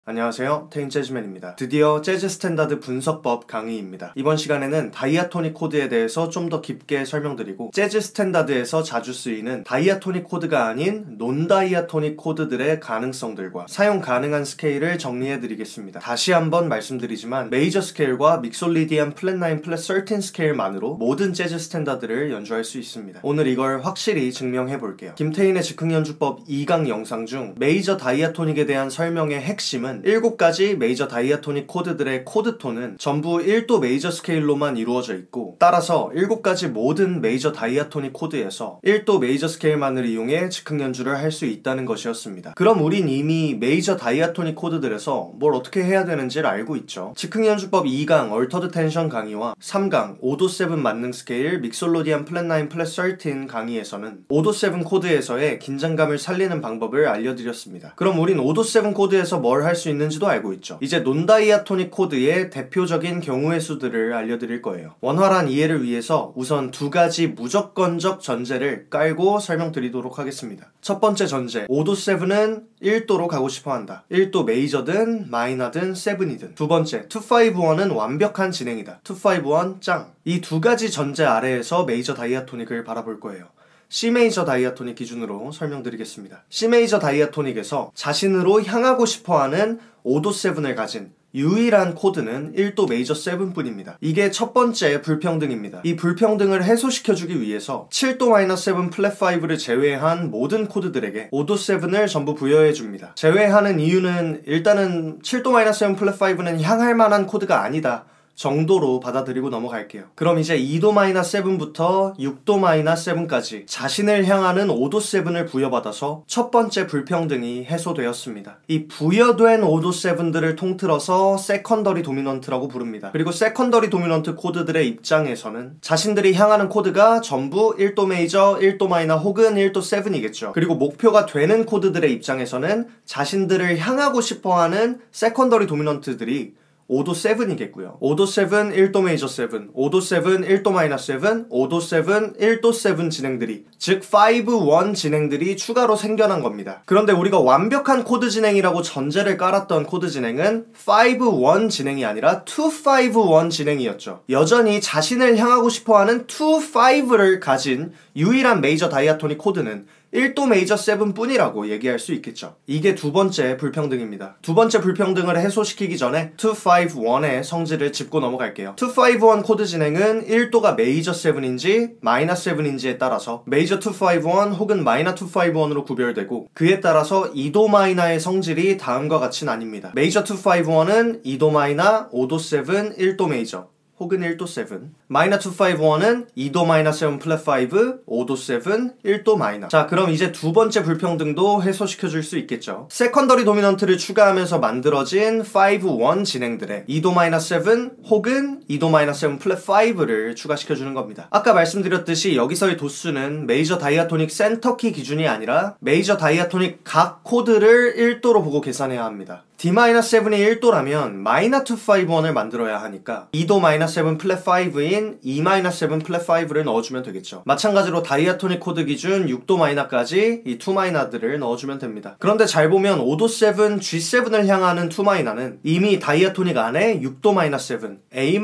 안녕하세요, 테인 재즈맨입니다. 드디어 재즈 스탠다드 분석법 강의입니다. 이번 시간에는 다이아토닉 코드에 대해서 좀 더 깊게 설명드리고 재즈 스탠다드에서 자주 쓰이는 다이아토닉 코드가 아닌 논다이아토닉 코드들의 가능성들과 사용 가능한 스케일을 정리해드리겠습니다. 다시 한번 말씀드리지만 메이저 스케일과 믹솔리디안 플랫9 플랫 13 스케일만으로 모든 재즈 스탠다드를 연주할 수 있습니다. 오늘 이걸 확실히 증명해볼게요. 김태인의 즉흥연주법 2강 영상 중 메이저 다이아토닉에 대한 설명의 핵심은 7가지 메이저 다이아토닉 코드들의 코드톤은 전부 1도 메이저 스케일로만 이루어져 있고, 따라서 7가지 모든 메이저 다이아토닉 코드에서 1도 메이저 스케일만을 이용해 즉흥연주를 할 수 있다는 것이었습니다. 그럼 우린 이미 메이저 다이아토닉 코드들에서 뭘 어떻게 해야 되는지를 알고 있죠. 즉흥연주법 2강 얼터드 텐션 강의와 3강 5도 7 만능 스케일 믹솔로디안 플랫9 플랫 13 강의에서는 5도 7 코드에서의 긴장감을 살리는 방법을 알려드렸습니다. 그럼 우린 5도 7 코드에서 뭘 할 수 있는지도 알고 있죠. 이제 논다이아토닉 코드의 대표적인 경우의 수들을 알려드릴 거예요. 원활한 이해를 위해서 우선 2가지 무조건적 전제를 깔고 설명드리도록 하겠습니다. 첫 번째 전제, 5도 7은 1도로 가고 싶어한다. 1도 메이저든 마이너든 7이든. 두 번째, 251은 완벽한 진행이다. 251 짱. 이 2가지 전제 아래에서 메이저 다이아토닉을 바라볼 거예요. C메이저 다이아토닉 기준으로 설명드리겠습니다. C메이저 다이아토닉에서 자신으로 향하고 싶어하는 5도 7을 가진 유일한 코드는 1도 메이저 7뿐입니다. 이게 첫 번째 불평등입니다. 이 불평등을 해소시켜주기 위해서 7도 마이너 7 플랫 5를 제외한 모든 코드들에게 5도 7을 전부 부여해줍니다. 제외하는 이유는 일단은 7도 마이너 7 플랫 5는 향할 만한 코드가 아니다 정도로 받아들이고 넘어갈게요. 그럼 이제 2도 마이너 7부터 6도 마이너 7까지 자신을 향하는 5도 7을 부여받아서 첫 번째 불평등이 해소되었습니다. 이 부여된 5도 7들을 통틀어서 세컨더리 도미넌트라고 부릅니다. 그리고 세컨더리 도미넌트 코드들의 입장에서는 자신들이 향하는 코드가 전부 1도 메이저, 1도 마이너 혹은 1도 7이겠죠. 그리고 목표가 되는 코드들의 입장에서는 자신들을 향하고 싶어하는 세컨더리 도미넌트들이 5도 7이겠고요. 5도 7, 1도 메이저 7, 5도 7, 1도 마이너 7, 5도 7, 1도 7 진행들이, 즉 5-1 진행들이 추가로 생겨난 겁니다. 그런데 우리가 완벽한 코드 진행이라고 전제를 깔았던 코드 진행은 5-1 진행이 아니라 2-5-1 진행이었죠. 여전히 자신을 향하고 싶어하는 2-5를 가진 유일한 메이저 다이아토닉 코드는 1도 메이저 7 뿐이라고 얘기할 수 있겠죠. 이게 두 번째 불평등입니다. 두 번째 불평등을 해소시키기 전에 2-5-1의 성질을 짚고 넘어갈게요. 2-5-1 코드 진행은 1도가 메이저 7인지 마이너 7인지에 따라서 메이저 2-5-1 혹은 마이너 2-5-1으로 구별되고, 그에 따라서 2도 마이너의 성질이 다음과 같이 나뉩니다. 메이저 2-5-1은 2도 마이너, 5도 7, 1도 메이저 혹은 1도 7. 마이너 2-5-1은 2도 마이너 7 플랫 5, 5도 7, 1도 마이너. 자, 그럼 이제 두 번째 불평등도 해소시켜줄 수 있겠죠. 세컨더리 도미넌트를 추가하면서 만들어진 5-1 진행들에 2도 마이너 7 혹은 2도 마이너 7 플랫 5를 추가시켜주는 겁니다. 아까 말씀드렸듯이 여기서의 도수는 메이저 다이아토닉 센터키 기준이 아니라 메이저 다이아토닉 각 코드를 1도로 보고 계산해야 합니다. D-7이 1도라면 마이너 2-5-1을 만들어야 하니까 2도 마이너 7 플랫 5인 E-7 플랫 5를 넣어주면 되겠죠. 마찬가지로 다이아토닉 코드 기준 6도 마이너까지 이 2 마이너들을 넣어주면 됩니다. 그런데 잘 보면 5도 7, G7을 향하는 2 마이너는 이미 다이아토닉 안에 6도 마이너 7,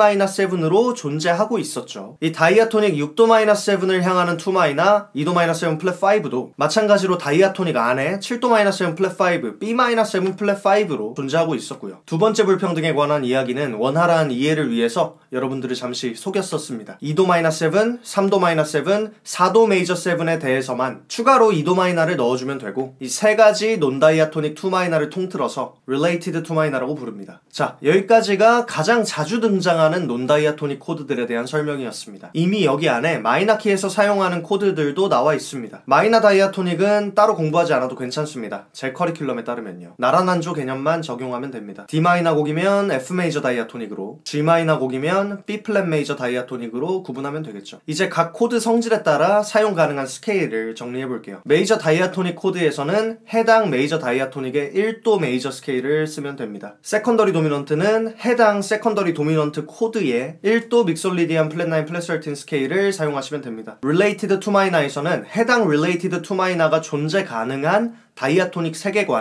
A-7으로 존재하고 있었죠. 이 다이아토닉 6도 마이너 7을 향하는 2 마이너, 2도 마이너 7 플랫 5도 마찬가지로 다이아토닉 안에 7도 마이너 7 플랫 5, B-7 플랫 5로 존재하고 있었고요. 두 번째 불평등에 관한 이야기는 원활한 이해를 위해서 여러분들을 잠시 속였었습니다. 2도 마이너 7, 3도 마이너 7, 4도 메이저 7에 대해서만 추가로 2도 마이너를 넣어주면 되고, 이 세 가지 논다이아토닉 2 마이너를 통틀어서 related 2 마이너라고 부릅니다. 자, 여기까지가 가장 자주 등장하는 논다이아토닉 코드들에 대한 설명이었습니다. 이미 여기 안에 마이너 키에서 사용하는 코드들도 나와 있습니다. 마이너 다이아토닉은 따로 공부하지 않아도 괜찮습니다. 제 커리큘럼에 따르면요. 나라난조 개념만 적용하면 됩니다. D 마이너 곡이면 F 메이저 다이아토닉으로, G 마이너 곡이면 B 플랫 메이저 다이아토닉으로 구분하면 되겠죠. 이제 각 코드 성질에 따라 사용 가능한 스케일을 정리해 볼게요. 메이저 다이아토닉 코드에서는 해당 메이저 다이아토닉의 1도 메이저 스케일을 쓰면 됩니다. 세컨더리 도미넌트는 해당 세컨더리 도미넌트 코드의 1도 믹솔리디안 플랫 9 플랫 13 스케일을 사용하시면 됩니다. related to minor에서는 해당 related to minor가 존재 가능한 다이아토닉 세계관에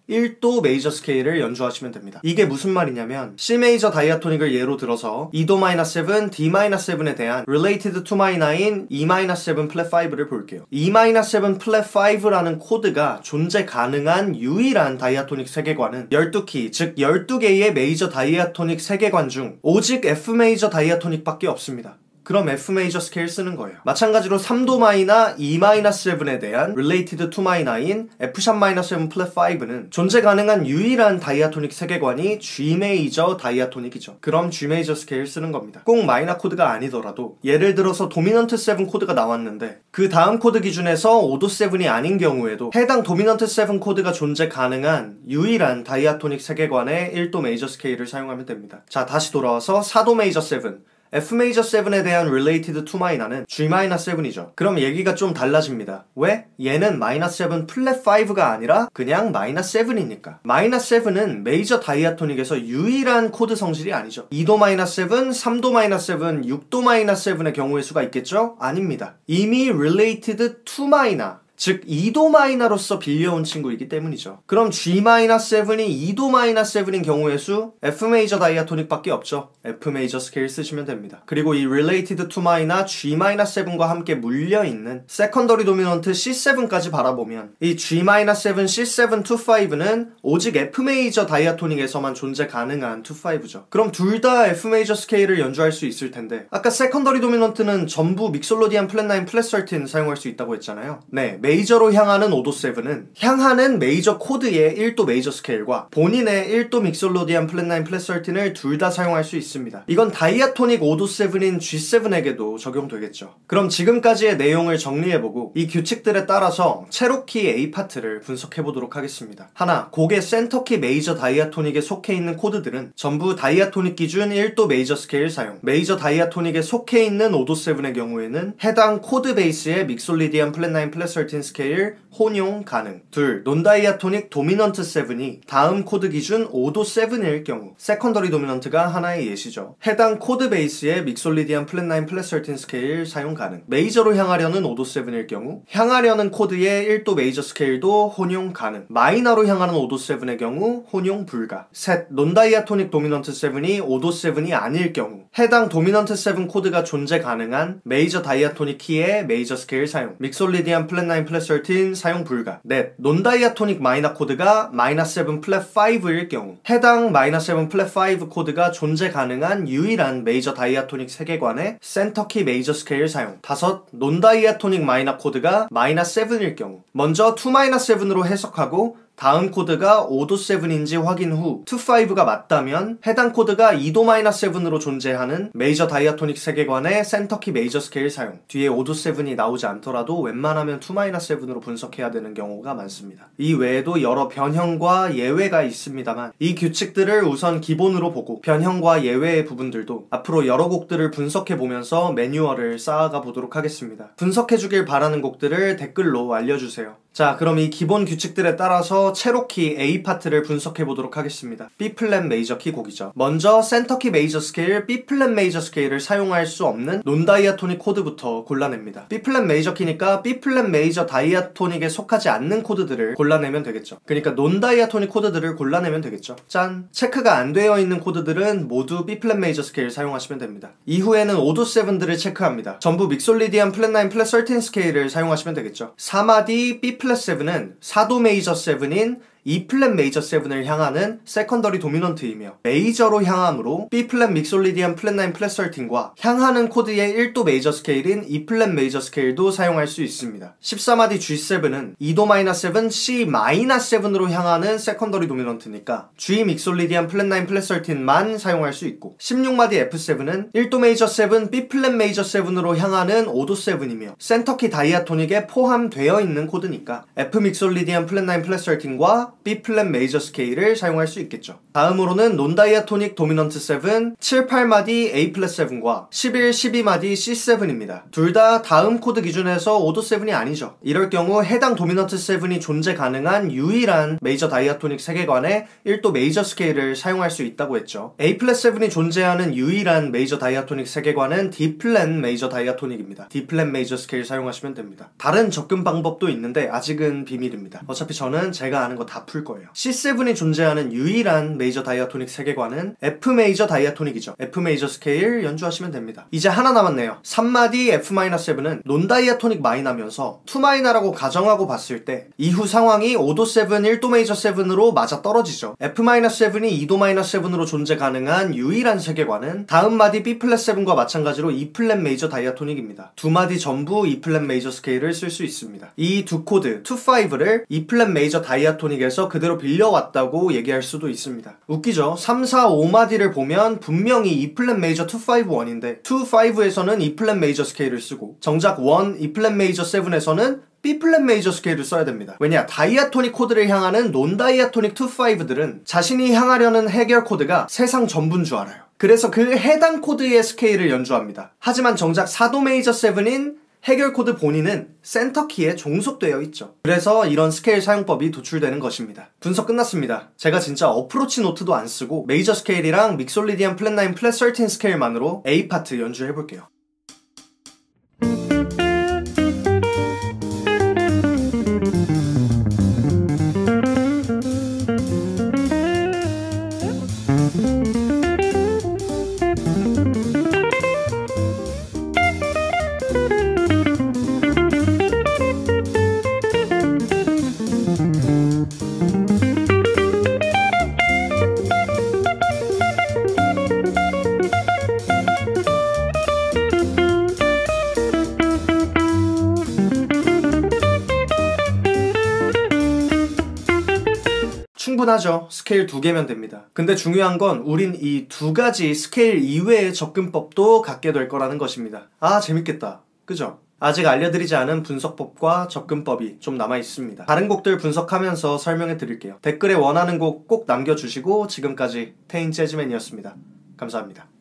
1도 메이저 스케일을 연주하시면 됩니다. 이게 무슨 말이냐면 C 메이저 다이아토닉을 예로 들어서 2도 7, D 7에 대한 related to my 9 E 7 플랫 5를 볼게요. E 7 플랫 5라는 코드가 존재 가능한 유일한 다이아토닉 세계관은 12키, 즉 12개의 메이저 다이아토닉 세계관 중 오직 F 메이저 다이아토닉밖에 없습니다. 그럼 F 메이저 스케일 쓰는 거예요. 마찬가지로 3도 마이나 E 7에 대한 related to my 9 F 샵 7 플랫 5는 존재 가능한 유일한 다이아토닉 세계관이 G 메이저 다이아토닉이죠. 그럼 G 메이저 스케일 쓰는 겁니다. 꼭 마이너 코드가 아니더라도 예를 들어서 도미넌트 7 코드가 나왔는데 그 다음 코드 기준에서 5도 7이 아닌 경우에도 해당 도미넌트 7 코드가 존재 가능한 유일한 다이아토닉 세계관의 1도 메이저 스케일을 사용하면 됩니다. 자, 다시 돌아와서 4도 메이저 7 F 메이저 7에 대한 related to 마이너는 G 7이죠. 그럼 얘기가 좀 달라집니다. 왜? 얘는 7 플랫 5가 아니라 그냥 7이니까. 7은 메이저 다이아토닉에서 유일한 코드 성질이 아니죠. 2도 7, 3도 7, 6도 7의 경우의 수가 있겠죠? 아닙니다. 이미 related to 마이너, 즉 2도 마이너로서 빌려온 친구이기 때문이죠. 그럼 G 7이 2도 7인 경우의 수 F 메이저 다이아토닉밖에 없죠. F 메이저 스케일 쓰시면 됩니다. 그리고 이 related to 마이너 G 7과 함께 물려있는 세컨더리 도미넌트 C7까지 바라보면 이 G 7 C7 2-5는 오직 F 메이저 다이아토닉에서만 존재 가능한 2-5죠. 그럼 둘 다 F 메이저 스케일을 연주할 수 있을 텐데 아까 세컨더리 도미넌트는 전부 믹솔로디안 플랫 9 플랫 13 사용할 수 있다고 했잖아요. 네, 메이저로 향하는 5도 7은 향하는 메이저 코드의 1도 메이저 스케일과 본인의 1도 믹솔로디안 플랫 9 플랫 13을 둘 다 사용할 수 있습니다. 이건 다이아토닉 5도 7인 G7에게도 적용되겠죠. 그럼 지금까지의 내용을 정리해보고 이 규칙들에 따라서 체로키 A 파트를 분석해보도록 하겠습니다. 하나, 곡의 센터키 메이저 다이아토닉에 속해 있는 코드들은 전부 다이아토닉 기준 1도 메이저 스케일 사용, 메이저 다이아토닉에 속해 있는 5도 7의 경우에는 해당 코드 베이스의 믹솔리디안 플랫 9 플랫 13 스케일 혼용 가능. 둘, 논다이아토닉 도미넌트 7이 다음 코드 기준 5도 7일 경우 세컨더리 도미넌트가 하나의 예시죠. 해당 코드 베이스의 믹솔리디안 플랫 9 플랫 13 스케일 사용 가능. 메이저로 향하려는 5도 7일 경우 향하려는 코드의 1도 메이저 스케일도 혼용 가능. 마이너로 향하는 5도 7의 경우 혼용 불가. 셋, 논다이아토닉 도미넌트 7이 5도 7이 아닐 경우 해당 도미넌트 7 코드가 존재 가능한 메이저 다이아토닉 키의 메이저 스케일 사용. 믹솔리디안 플랫 9 플랫 13 사용 불가. 넷, 논다이아토닉 마이너 코드가 -7 플랫 5일 경우 해당 -7 플랫 5 코드가 존재 가능한 유일한 메이저 다이아토닉 세계관의 센터키 메이저 스케일 사용. 다섯, 논다이아토닉 마이너 코드가 -7일 경우 먼저 2-7으로 해석하고 다음 코드가 5도 7인지 확인 후 2-5가 맞다면 해당 코드가 2도 7으로 존재하는 메이저 다이아토닉 세계관의 센터키 메이저 스케일 사용. 뒤에 5도 7이 나오지 않더라도 웬만하면 2-7으로 분석해야 되는 경우가 많습니다. 이 외에도 여러 변형과 예외가 있습니다만 이 규칙들을 우선 기본으로 보고 변형과 예외의 부분들도 앞으로 여러 곡들을 분석해보면서 매뉴얼을 쌓아가 보도록 하겠습니다. 분석해주길 바라는 곡들을 댓글로 알려주세요. 자, 그럼 이 기본 규칙들에 따라서 체로키 A 파트를 분석해 보도록 하겠습니다. B 플랫 메이저 키 곡이죠. 먼저 센터키 메이저 스케일 B 플랫 메이저 스케일을 사용할 수 없는 논다이아토닉 코드부터 골라냅니다. B 플랫 메이저 키니까 B 플랫 메이저 다이아토닉에 속하지 않는 코드들을 골라내면 되겠죠. 그러니까 논다이아토닉 코드들을 골라내면 되겠죠. 짠! 체크가 안 되어 있는 코드들은 모두 B 플랫 메이저 스케일 사용하시면 됩니다. 이후에는 5도 7들을 체크합니다. 전부 믹솔리디안 플랫 9 플랫 13 스케일을 사용하시면 되겠죠. 3마디 B 플랫 7은 4도 메이저 7인 E 플랫 메이저 7을 향하는 세컨더리 도미넌트이며 메이저로 향하므로 B 플랫 믹솔리디안 플랫 9 플랫 13과 향하는 코드의 1도 메이저 스케일인 E 플랫 메이저 스케일도 사용할 수 있습니다. 14마디 G7은 2도 7 C 7으로 향하는 세컨더리 도미넌트니까 G 믹솔리디안 플랫 9 플랫 13만 사용할 수 있고 16마디 F7은 1도 메이저 7 B 플랫 메이저 7으로 향하는 5도 7이며 센터키 다이아토닉에 포함되어 있는 코드니까 F 믹솔리디안 플랫 9 플랫 13과 B 플랫 메이저 스케일을 사용할 수 있겠죠. 다음으로는 논다이아토닉 도미넌트 7, 7, 8마디 A 플랫 7과 11, 12마디 C7입니다. 둘 다 다음 코드 기준에서 5도 7이 아니죠. 이럴 경우 해당 도미넌트 7이 존재 가능한 유일한 메이저 다이아토닉 세계관의 1도 메이저 스케일을 사용할 수 있다고 했죠. A 플랫 7이 존재하는 유일한 메이저 다이아토닉 세계관은 D 플랫 메이저 다이아토닉입니다. D 플랫 메이저 스케일 사용하시면 됩니다. 다른 접근 방법도 있는데 아직은 비밀입니다. 어차피 저는 제가 아는 거 다 다 풀 거예요. C7이 존재하는 유일한 메이저 다이아토닉 세계관은 F 메이저 다이아토닉이죠. F 메이저 스케일 연주하시면 됩니다. 이제 하나 남았네요. 3마디 F-7은 논 다이아토닉 마이너면서 2 마이너라고 가정하고 봤을 때 이후 상황이 5도 7, 1도 메이저 7으로 맞아 떨어지죠. F-7이 2도 마이너 7으로 존재 가능한 유일한 세계관은 다음 마디 B-7과 마찬가지로 E 플랫 메이저 다이아토닉입니다. 두 마디 전부 E 플랫 메이저 스케일을 쓸 수 있습니다. 이 두 코드 2-5를 E 플랫 메이저 다이아토닉에서 그대로 빌려왔다고 얘기할 수도 있습니다. 웃기죠? 3, 4, 5마디를 보면 분명히 E 플랫 메이저 2-5-1인데 2-5에서는 E 플랫 메이저 스케일을 쓰고 정작 1, E 플랫 메이저 7에서는 B 플랫 메이저 스케일을 써야 됩니다. 왜냐? 다이아토닉 코드를 향하는 논 다이아토닉 2-5들은 자신이 향하려는 해결 코드가 세상 전부인 줄 알아요. 그래서 그 해당 코드의 스케일을 연주합니다. 하지만 정작 4도 메이저 7인 해결 코드 본인은 센터키에 종속되어 있죠. 그래서 이런 스케일 사용법이 도출되는 것입니다. 분석 끝났습니다. 제가 진짜 어프로치 노트도 안 쓰고 메이저 스케일이랑 믹솔리디안 플랫 9 플랫 13 스케일만으로 A 파트 연주해볼게요. 충분하죠. 스케일 2개면 됩니다. 근데 중요한 건 우린 이 2가지 스케일 이외의 접근법도 갖게 될 거라는 것입니다. 아, 재밌겠다. 그죠? 아직 알려드리지 않은 분석법과 접근법이 좀 남아있습니다. 다른 곡들 분석하면서 설명해 드릴게요. 댓글에 원하는 곡 꼭 남겨주시고 지금까지 테인 재즈맨이었습니다. 감사합니다.